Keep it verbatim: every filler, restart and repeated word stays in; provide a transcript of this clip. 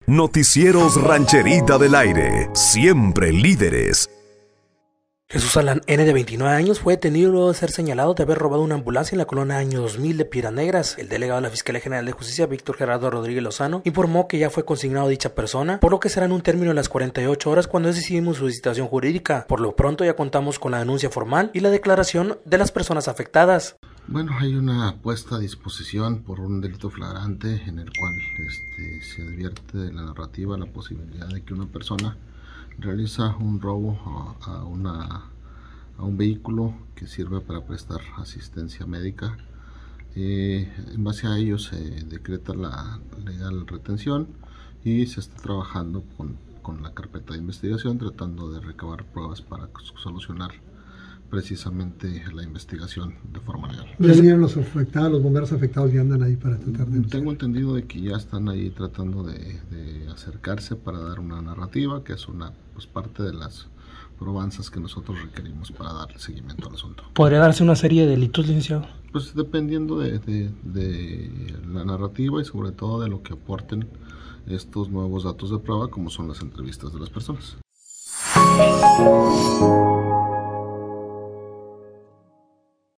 Noticieros Rancherita del Aire, siempre líderes. Jesús Alan N., de veintinueve años, fue detenido luego de ser señalado de haber robado una ambulancia en la colonia Año dos mil de Piedras Negras. El delegado de la Fiscalía General de Justicia, Víctor Gerardo Rodríguez Lozano, informó que ya fue consignado dicha persona, por lo que será en un término de las cuarenta y ocho horas cuando decidimos su citación jurídica. Por lo pronto ya contamos con la denuncia formal y la declaración de las personas afectadas. Bueno, hay una puesta a disposición por un delito flagrante en el cual este, se advierte de la narrativa la posibilidad de que una persona realiza un robo a, a, una, a un vehículo que sirve para prestar asistencia médica. Eh, en base a ello se decreta la legal retención y se está trabajando con, con la carpeta de investigación tratando de recabar pruebas para solucionar precisamente la investigación de forma legal. ¿Ya vinieron los afectados, los bomberos afectados y andan ahí para tratar de...? Tengo entendido de que ya están ahí tratando de, de acercarse para dar una narrativa, que es una pues parte de las probanzas que nosotros requerimos para darle seguimiento al asunto. ¿Podría darse una serie de delitos, licenciado? Pues dependiendo de, de, de la narrativa y sobre todo de lo que aporten estos nuevos datos de prueba, como son las entrevistas de las personas.